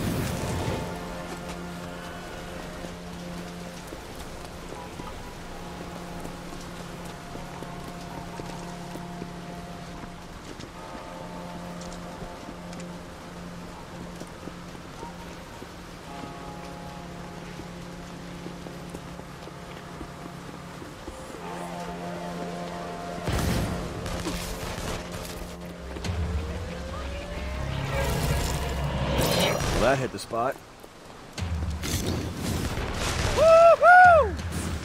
That hit the spot. Woo-hoo!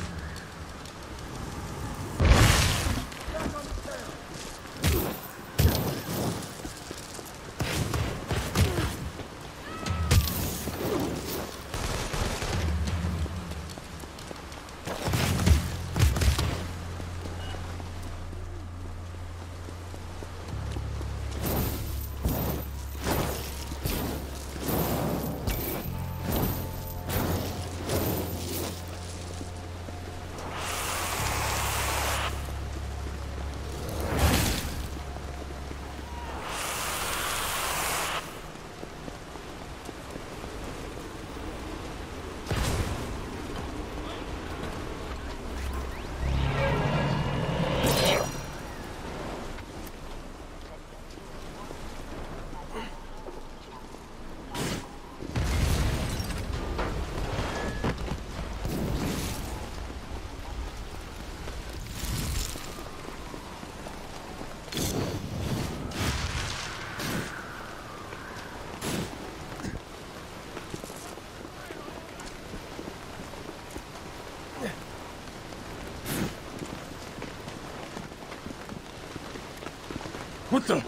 What the?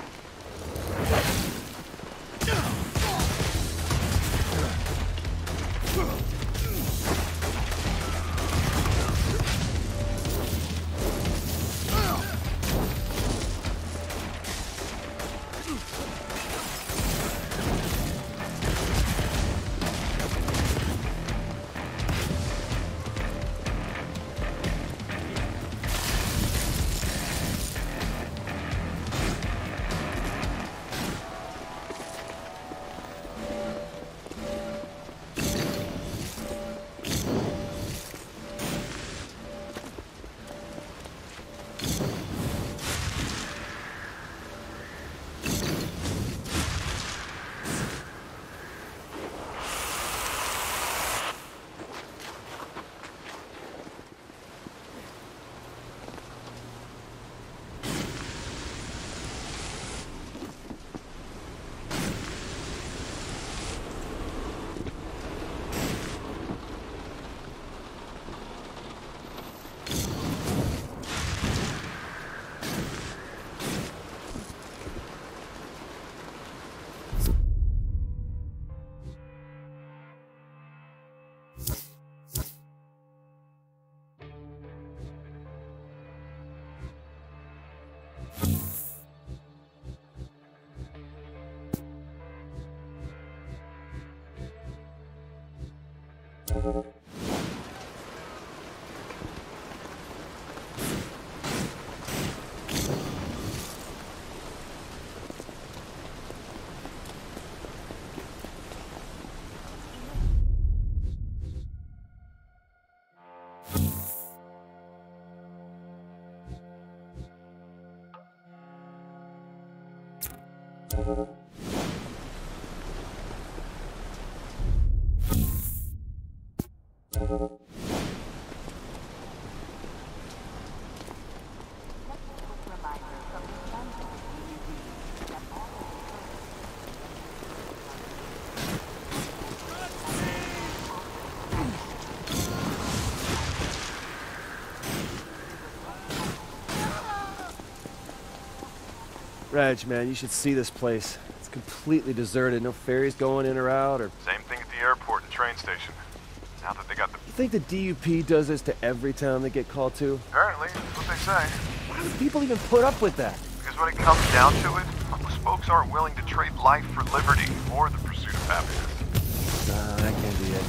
Reg, man, you should see this place. It's completely deserted. No ferries going in or out, or... Same thing at the airport and train station. Now that they got the... You think the DUP does this to every town they get called to? Apparently, that's what they say. Why do people even put up with that? Because when it comes down to it, most folks aren't willing to trade life for liberty or the pursuit of happiness. That can't be it.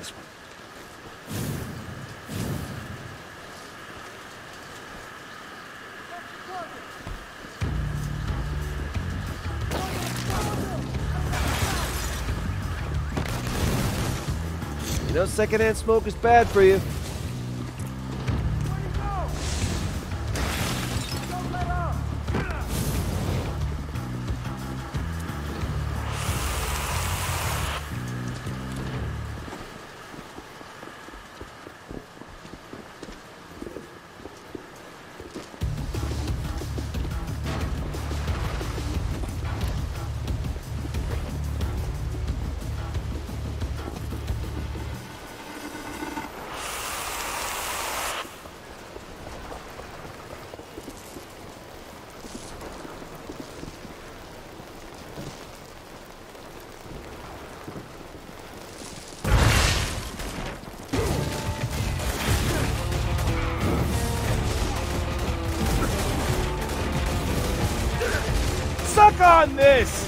this one. You know, secondhand smoke is bad for you. Suck on this!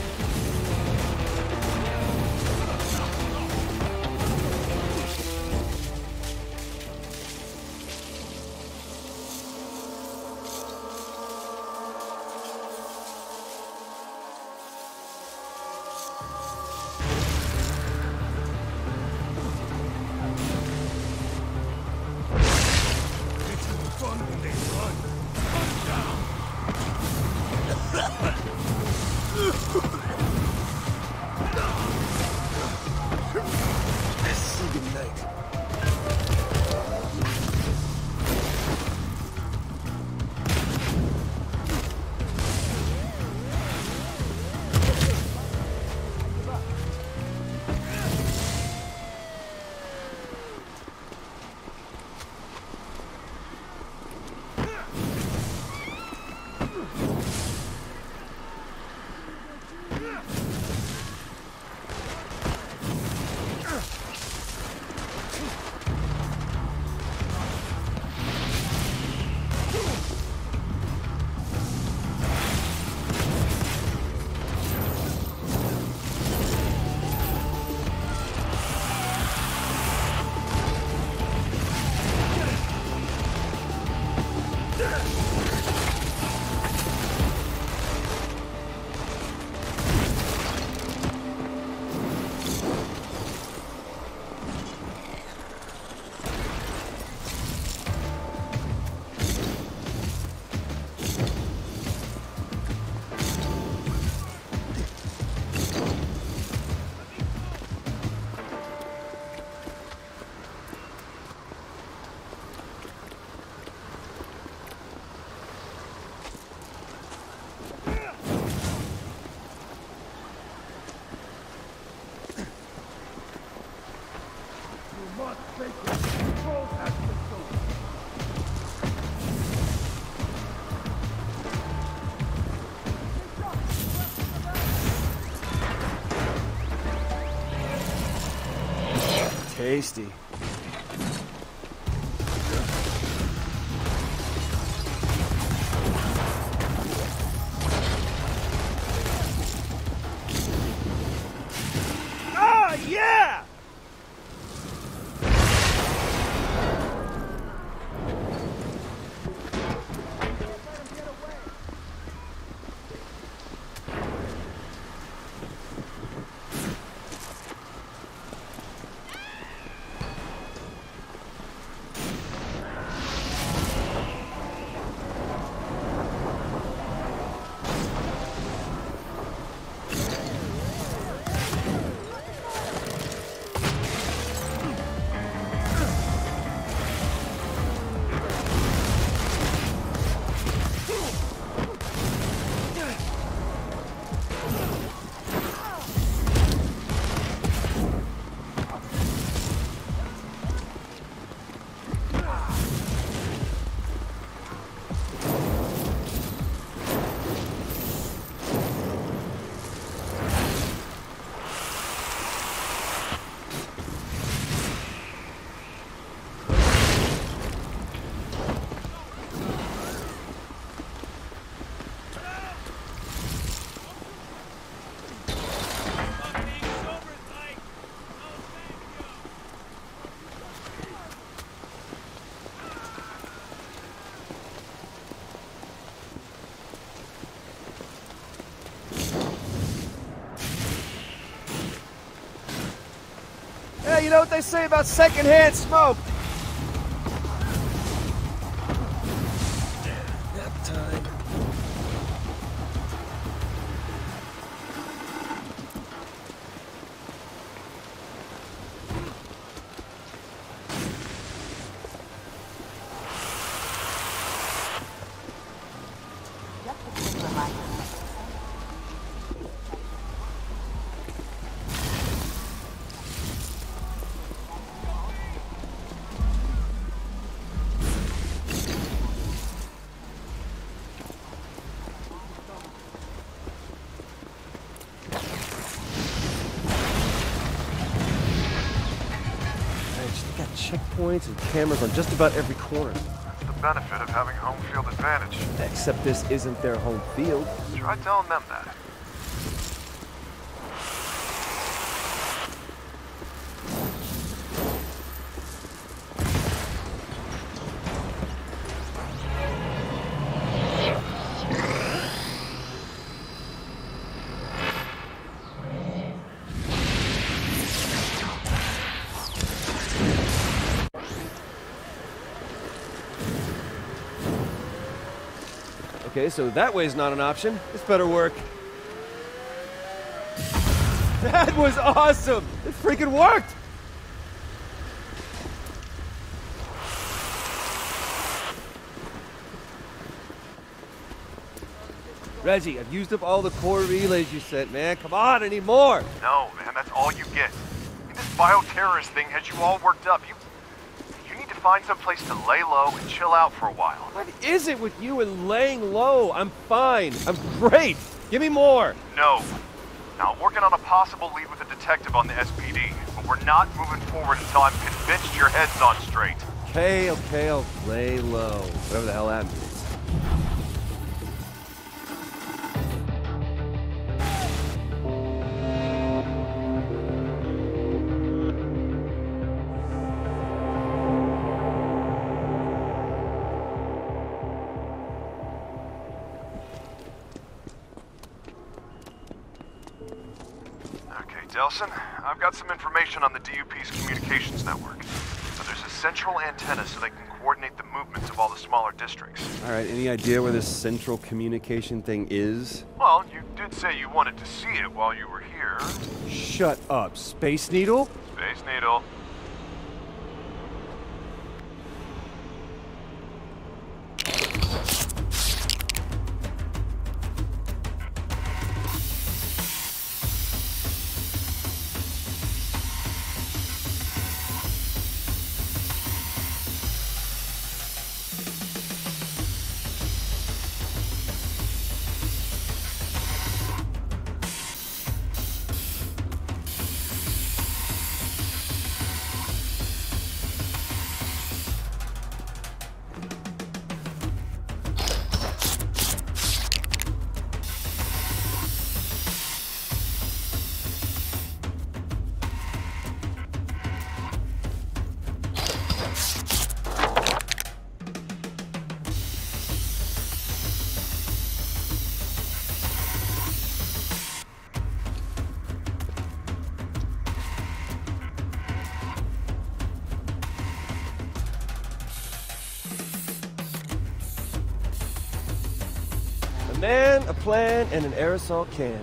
Tasty. Ah, yeah! you know what they say about secondhand smoke? Nap time. Checkpoints and cameras on just about every corner. That's the benefit of having home field advantage. Except this isn't their home field. Try telling them that. Okay, so that way's not an option. This better work. That was awesome! It freaking worked! Reggie, I've used up all the core relays you sent, man. Come on, I need more! No, man, that's all you get. I mean, this bioterrorist thing has you all worked up. You need to find some place to lay low and chill out for a while. What is it with you and laying low? I'm fine. I'm great. Give me more. No. Now, I'm working on a possible lead with a detective on the SPD, but we're not moving forward until I'm convinced your head's on straight. Okay, I'll lay low. Whatever the hell that means. Delson, I've got some information on the DUP's communications network. But there's a central antenna so they can coordinate the movements of all the smaller districts. All right, any idea where this central communication thing is? Well, you did say you wanted to see it while you were here. Shut up. Space Needle? Space Needle. A man, a plan, and an aerosol can.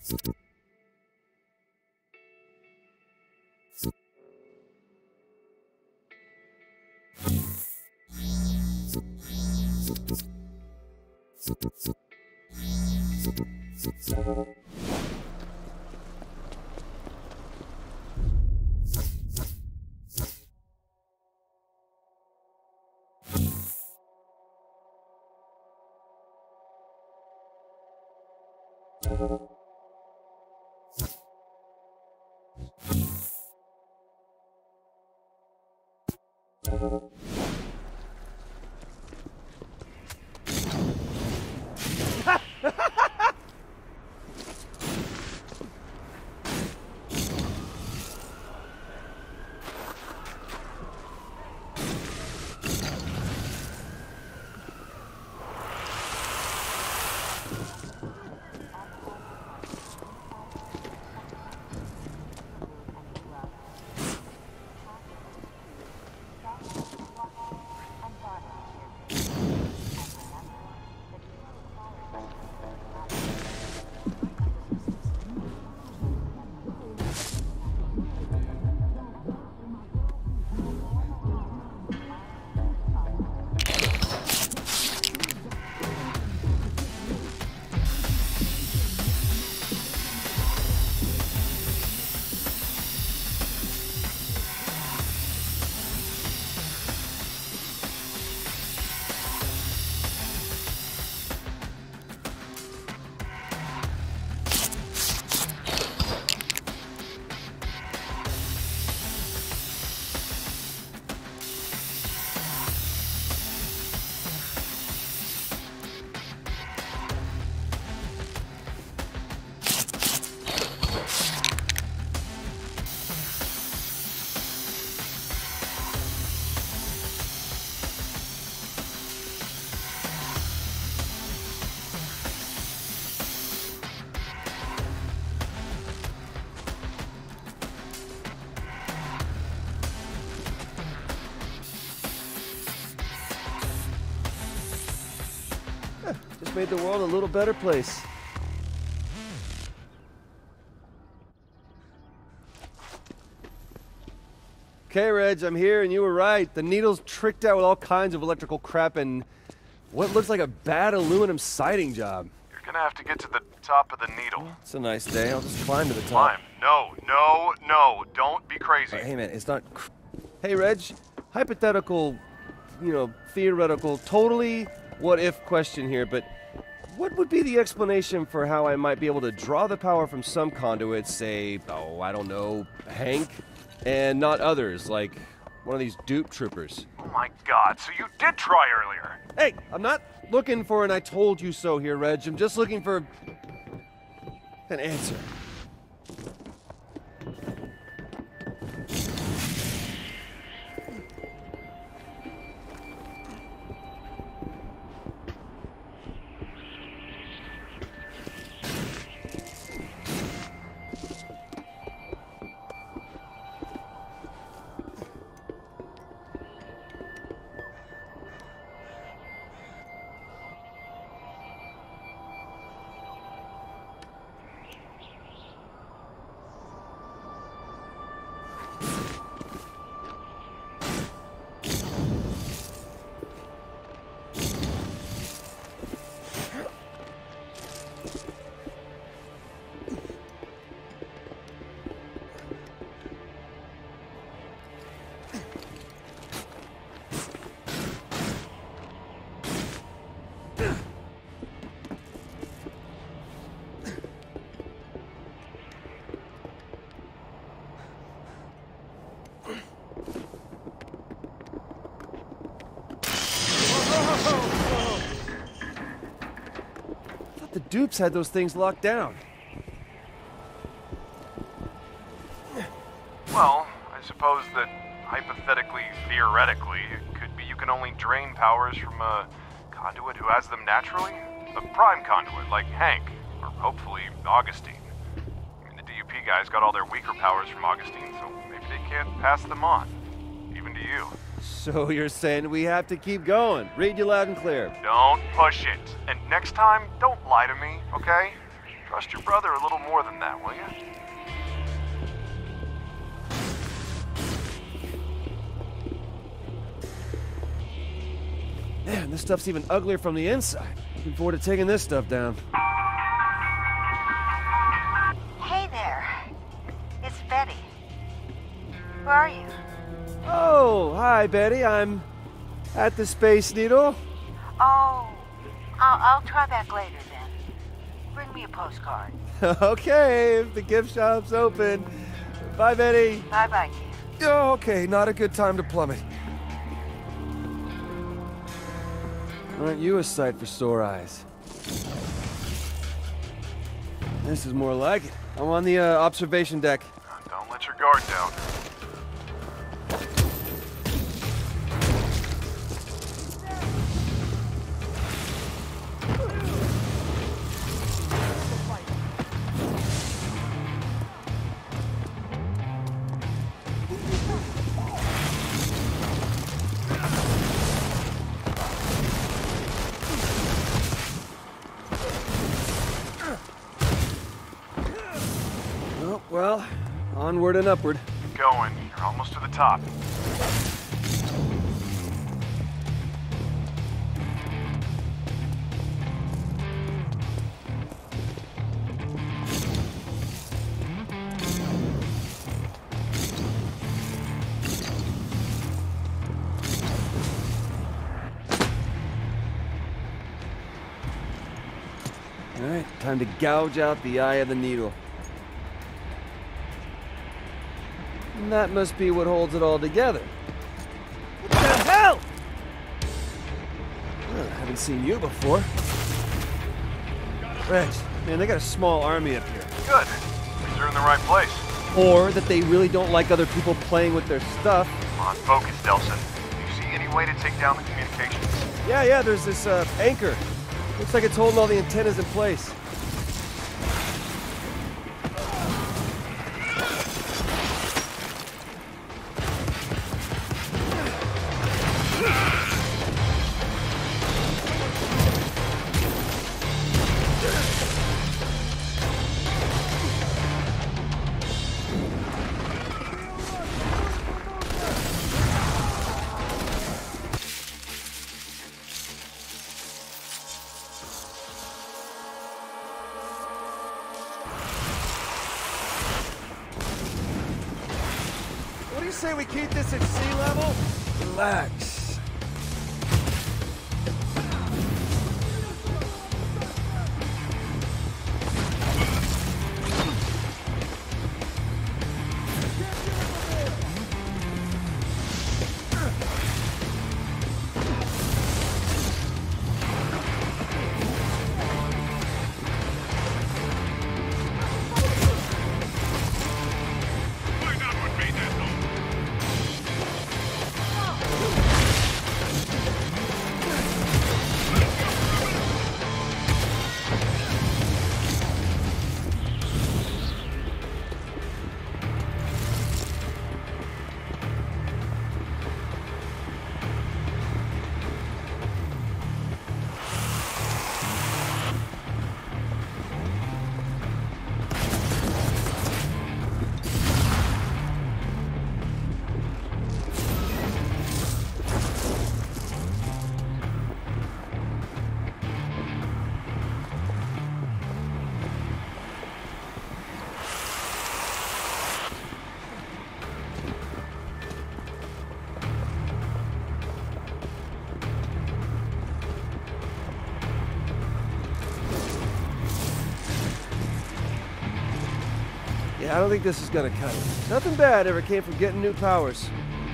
Just made the world a little better place. Okay, Reg, I'm here, and you were right. The needle's tricked out with all kinds of electrical crap and what looks like a bad aluminum siding job. You're gonna have to get to the top of the needle. It's a nice day. I'll just climb to the top. Climb. No, no, no. Don't be crazy. Hey, man, it's not... Hey, Reg, hypothetical, theoretical, totally what-if question here, but what would be the explanation for how I might be able to draw the power from some conduits, say, I don't know, Hank, and not others, like one of these dupe troopers? Oh my god, so you did try earlier. Hey, I'm not looking for an I told you so here, Reg. I'm just looking for an answer. The dupes had those things locked down. Well, I suppose that hypothetically, theoretically, it could be you can only drain powers from a conduit who has them naturally. A prime conduit, like Hank, or hopefully Augustine. I mean, the DUP guys got all their weaker powers from Augustine, so maybe they can't pass them on. Even to you. So you're saying we have to keep going. Read you loud and clear. Don't push it. And next time, don't lie to me, okay? Trust your brother a little more than that, will you? Man, this stuff's even uglier from the inside. Looking forward to taking this stuff down. Hey there. It's Betty. Who are you? Oh, hi, Betty. I'm at the Space Needle. Oh, I'll try back later then. Bring me a postcard. Okay, if the gift shop's open. Bye, Betty. Bye-bye, Keith. Oh, okay, not a good time to plummet. Aren't you a sight for sore eyes? This is more like it. I'm on the observation deck. Don't let your guard down. Oh, well, onward and upward. Keep going. You're almost to the top. All right, time to gouge out the eye of the needle. And that must be what holds it all together. What the hell? Oh, I haven't seen you before. Reg, man, they got a small army up here. Good. Things are in the right place. Or that they really don't like other people playing with their stuff. Come on, focus, Delson. Do you see any way to take down the communications? Yeah, there's this anchor. Looks like it's holding all the antennas in place. What do you say we keep this at sea level? Relax. Yeah, I don't think this is gonna cut it. Nothing bad ever came from getting new powers.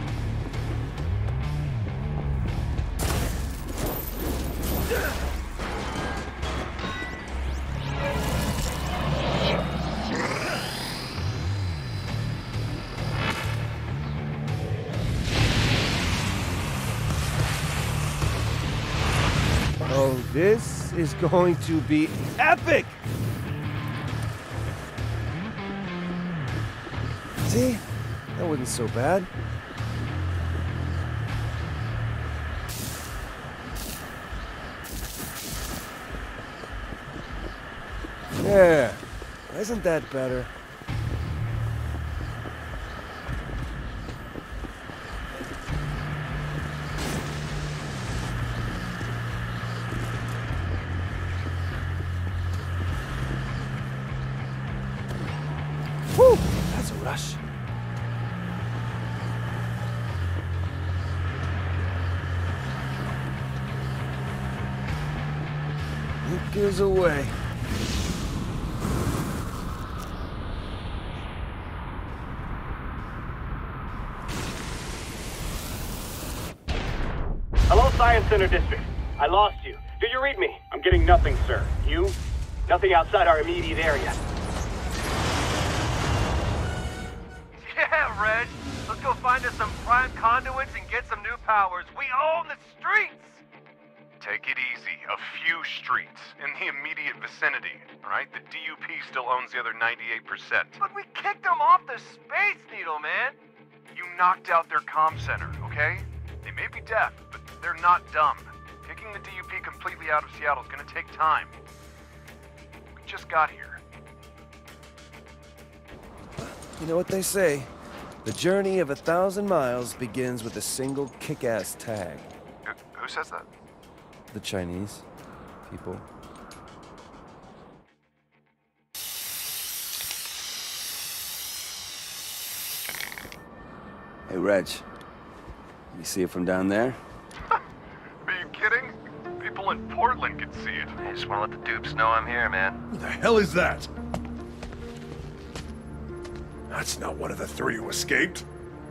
Oh, this is going to be epic! See? That wasn't so bad. Yeah. Isn't that better? Whew, that's a rush. It goes away. Hello, Science Center District. I lost you. Do you read me? I'm getting nothing, sir. You? Nothing outside our immediate area. Yeah, Reg. Let's go find us some prime conduits and get some new powers. We own the streets! Take it easy. A few streets in the immediate vicinity, right? The DUP still owns the other 98%. But we kicked them off the Space Needle, man! You knocked out their comm center, okay? They may be deaf, but they're not dumb. Kicking the DUP completely out of Seattle is gonna take time. We just got here. You know what they say? The journey of 1,000 miles begins with a single kick-ass tag. Who says that? The Chinese people. Hey, Reg. You see it from down there? Are you kidding? People in Portland can see it. I just want to let the dupes know I'm here, man. Who the hell is that? That's not one of the three who escaped.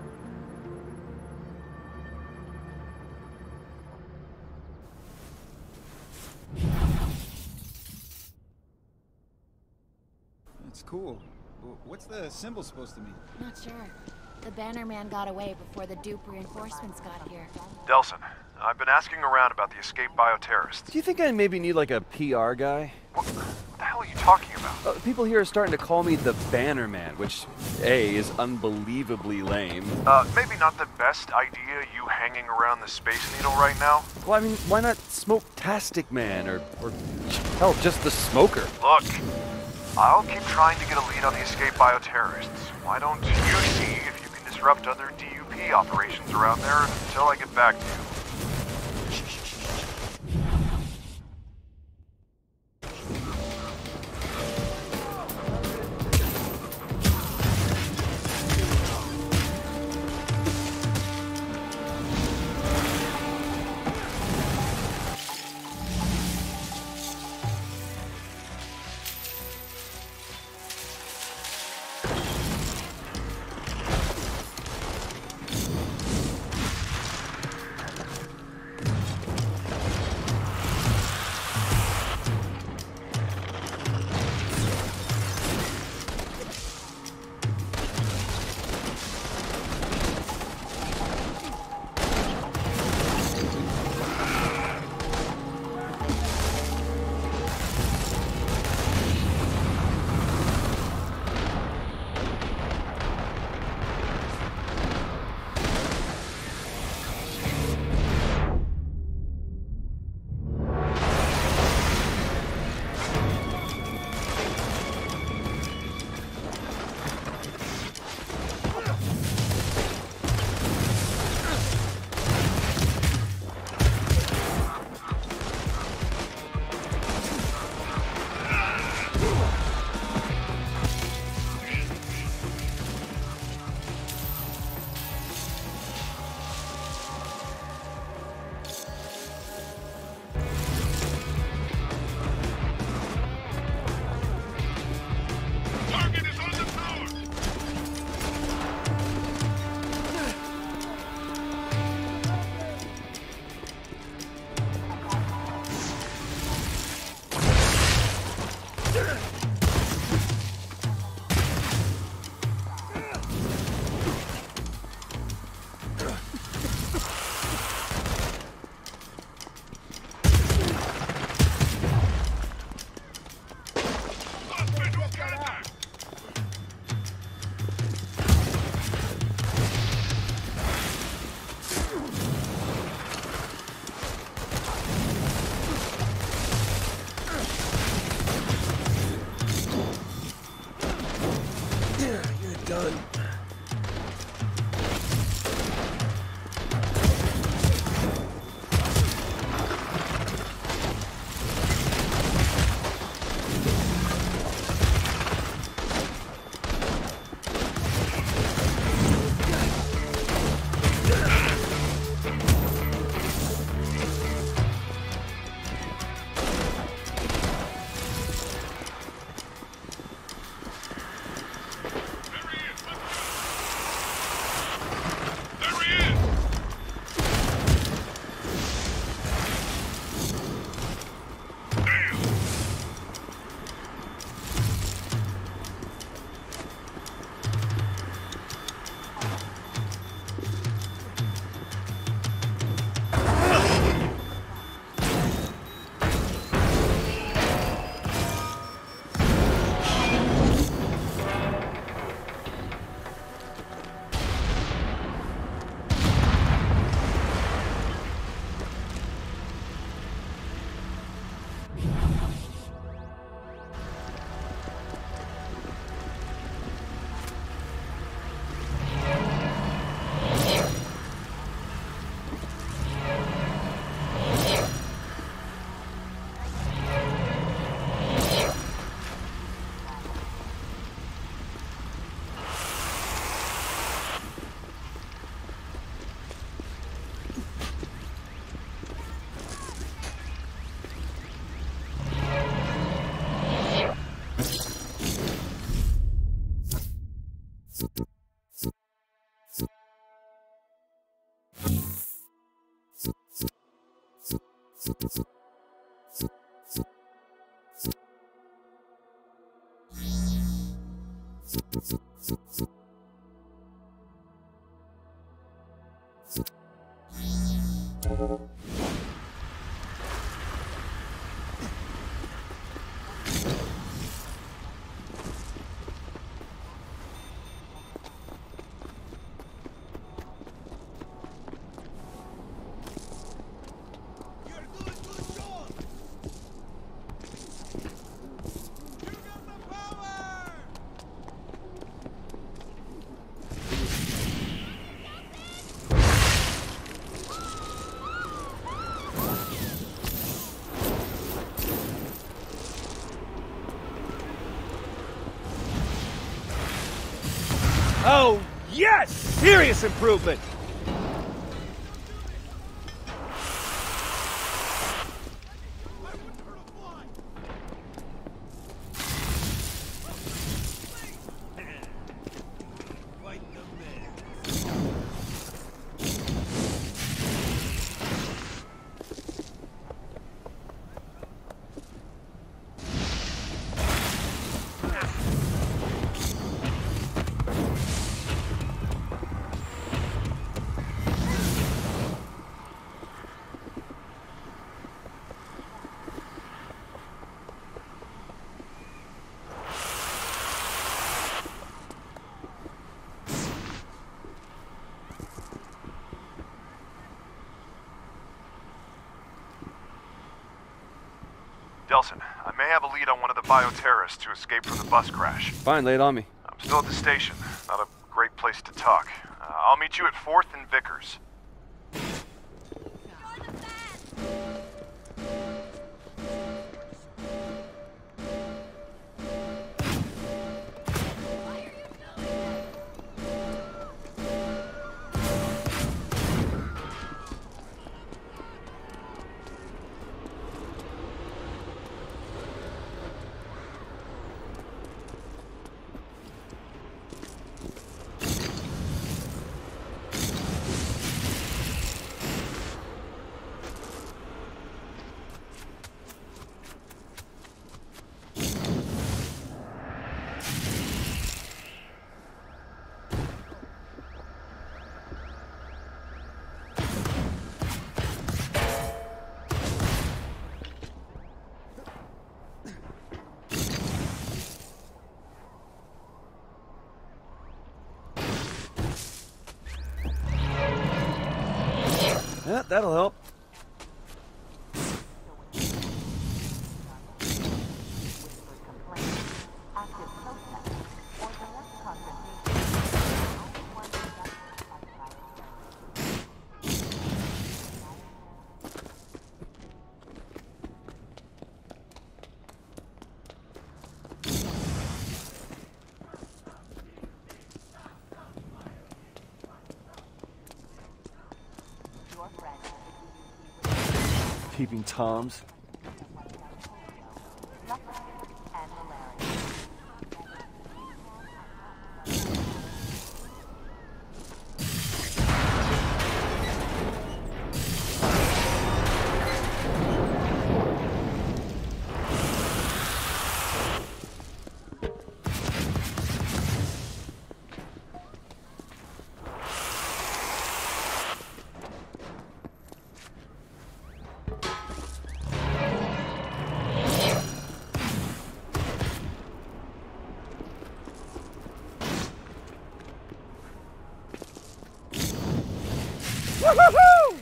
It's cool. What's the symbol supposed to mean? Not sure. The banner man got away before the dupe reinforcements got here. Delson, I've been asking around about the escaped bioterrorists. Do you think I maybe need like a PR guy? What the hell are you talking about? People here are starting to call me the Banner Man, which, A, is unbelievably lame. Maybe not the best idea you hanging around the Space Needle right now. Well, I mean, why not Smoke-tastic Man, or hell, just the Smoker? Look, I'll keep trying to get a lead on the escaped bioterrorists. Why don't you see if you can disrupt other DUP operations around there until I get back to you? done. Oh, yes! Serious improvement! Delson, I may have a lead on one of the bioterrorists who escaped from the bus crash. Fine, lay it on me. I'm still at the station. Not a great place to talk. I'll meet you at 4th and Vickers. Yeah, that'll help. peeping Toms. Woohoo!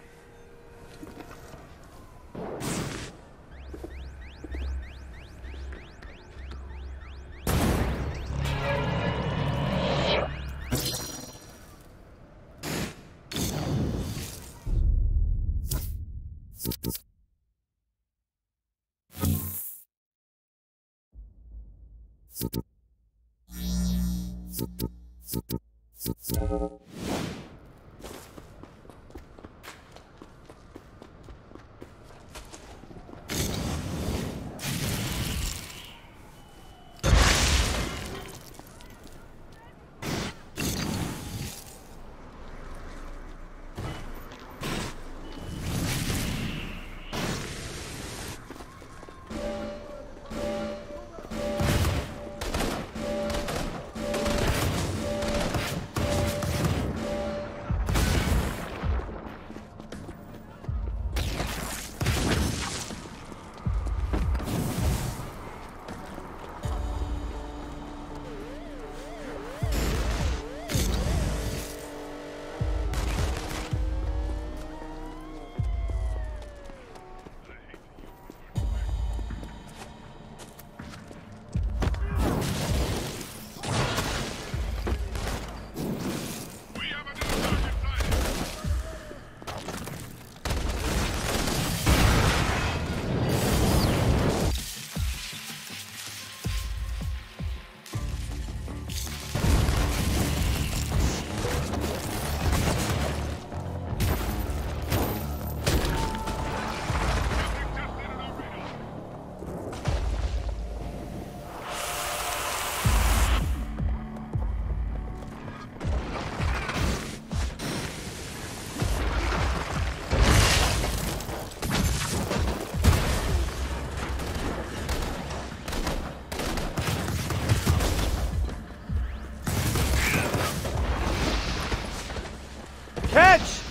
Catch!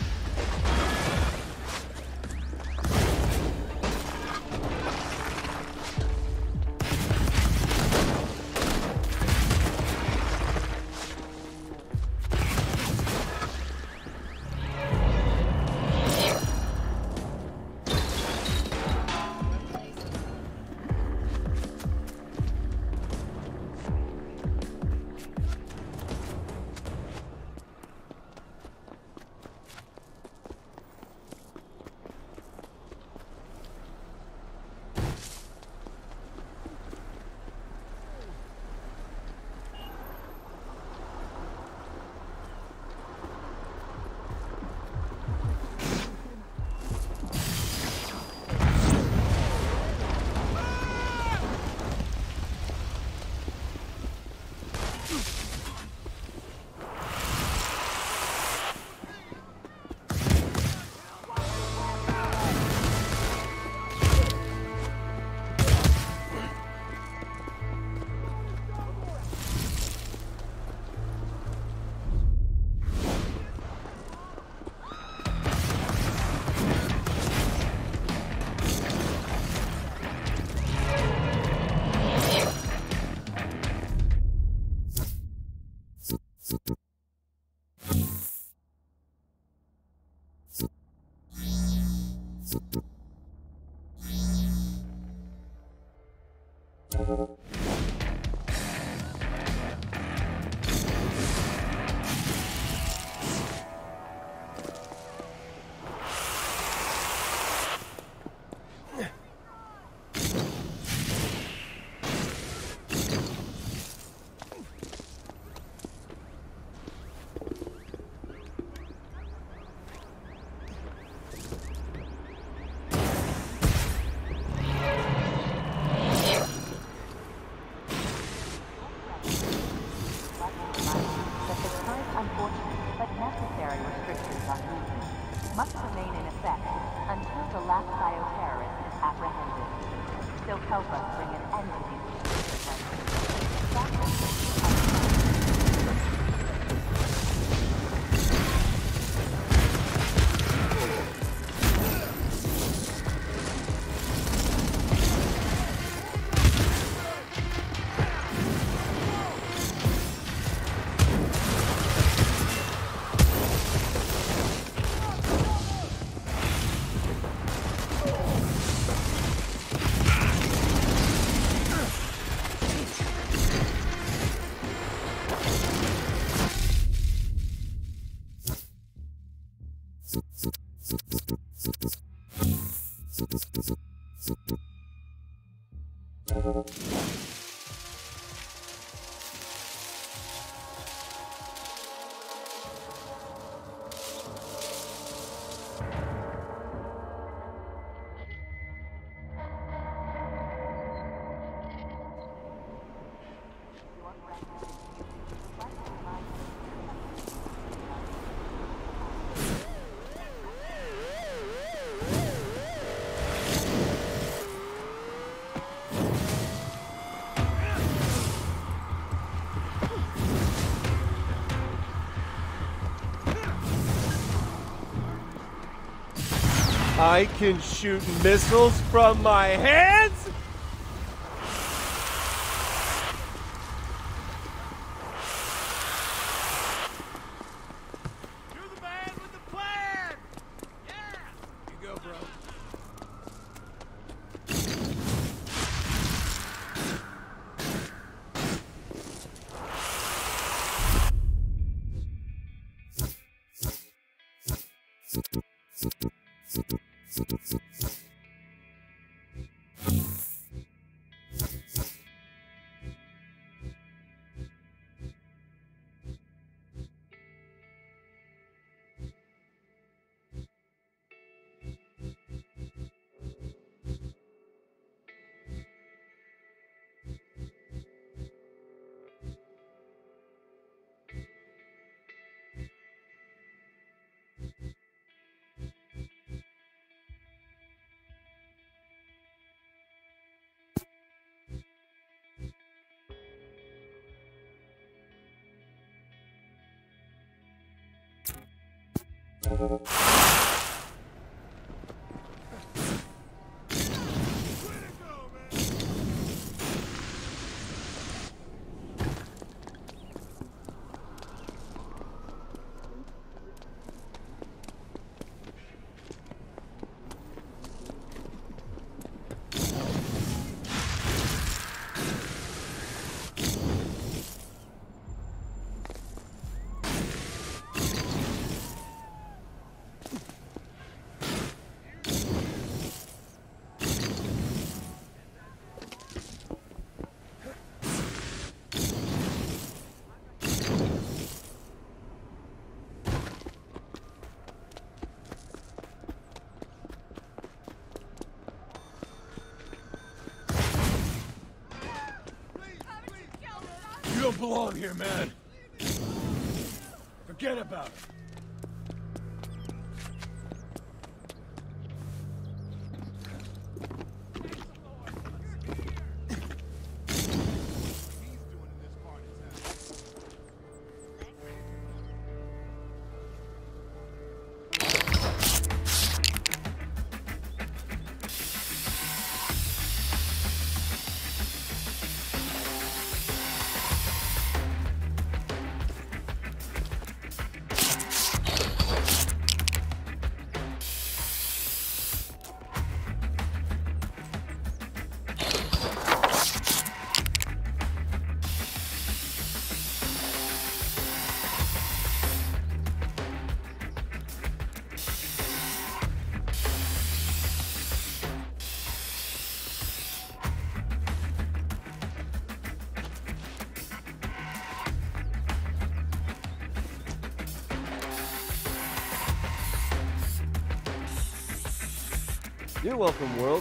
I can shoot missiles from my hands? You're the man with the plan! Yeah! You go, bro. You don't belong here, man. Forget about it. You're welcome, world.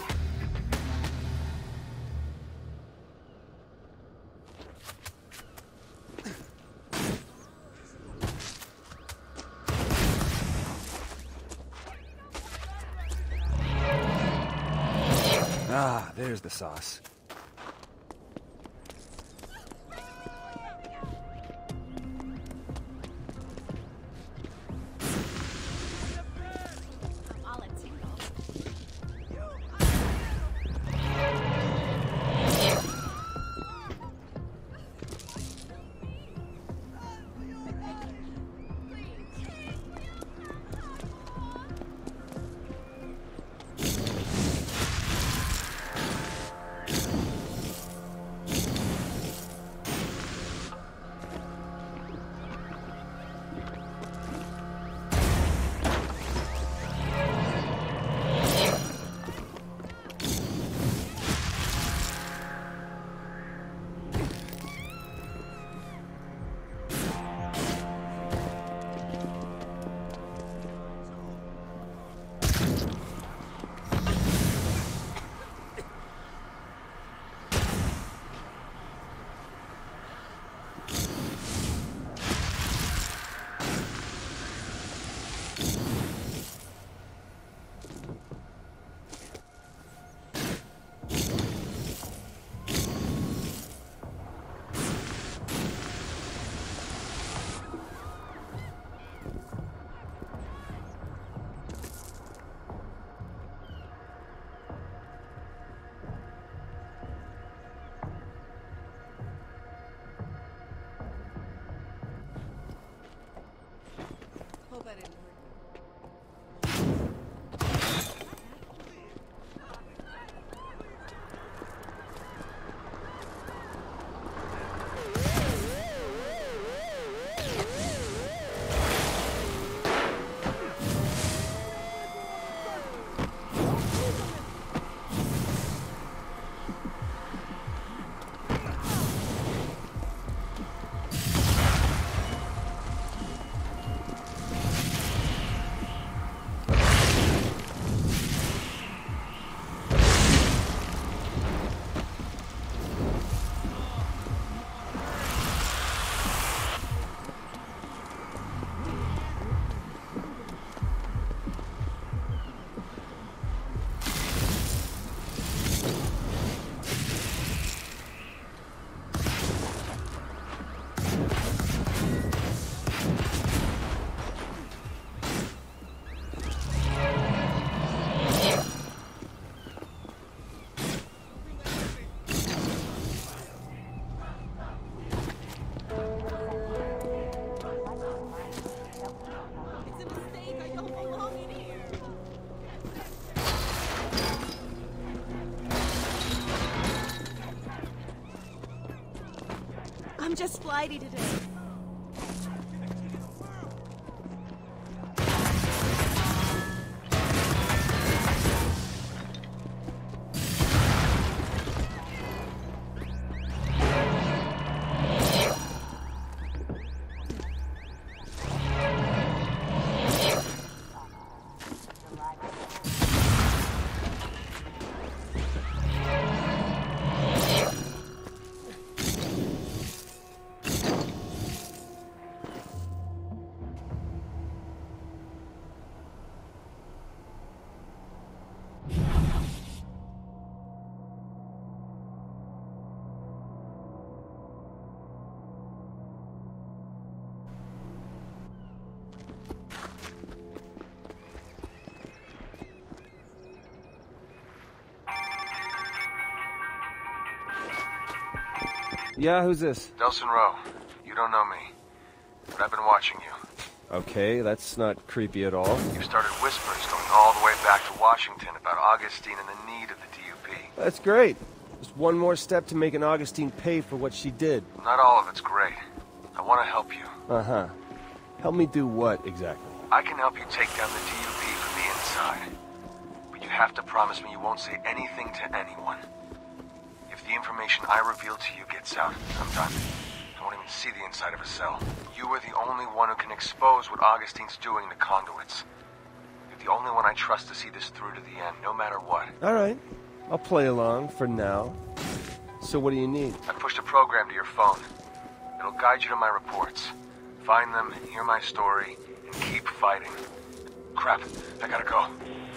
Ah, there's the sauce. I'm just flighty today. Yeah, who's this? Delson Rowe. You don't know me, but I've been watching you. Okay, that's not creepy at all. You've started whispers going all the way back to Washington about Augustine and the need of the DUP. That's great. Just one more step to making Augustine pay for what she did. Not all of it's great. I want to help you. Uh-huh. Help me do what, exactly? I can help you take down the DUP from the inside. But you have to promise me you won't say anything to anyone. If the information I reveal to you gets out, I'm done. I won't even see the inside of a cell. You are the only one who can expose what Augustine's doing to conduits. You're the only one I trust to see this through to the end, no matter what. All right. I'll play along for now. So what do you need? I pushed a program to your phone. It'll guide you to my reports. Find them, hear my story, and keep fighting. Crap, I gotta go.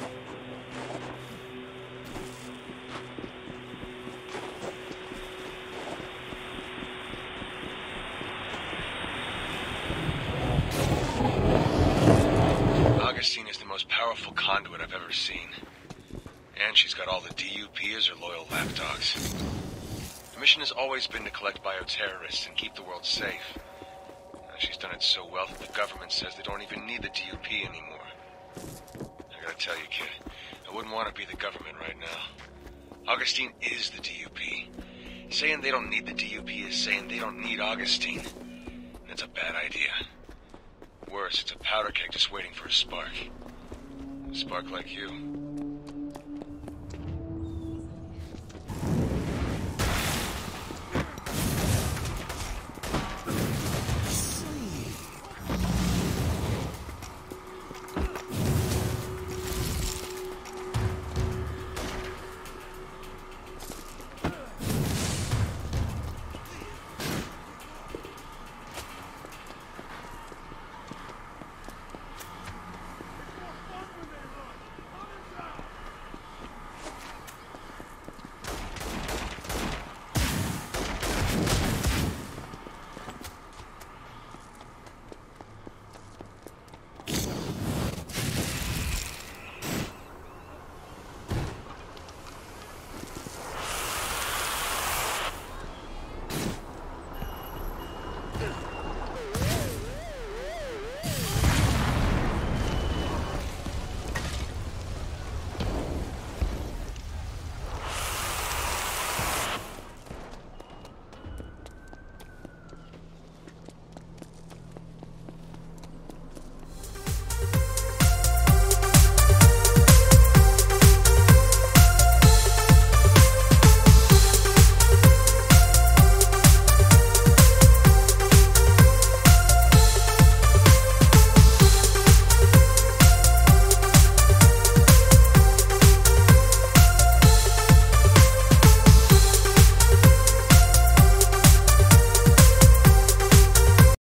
Augustine is the most powerful conduit I've ever seen. And she's got all the DUP as her loyal lapdogs. The mission has always been to collect bioterrorists and keep the world safe. She's done it so well that the government says they don't even need the DUP anymore. I gotta tell you, kid, I wouldn't want to be the government right now. Augustine is the DUP. Saying they don't need the DUP is saying they don't need Augustine. That's a bad idea. Worse, it's a powder keg just waiting for a spark. A spark like you.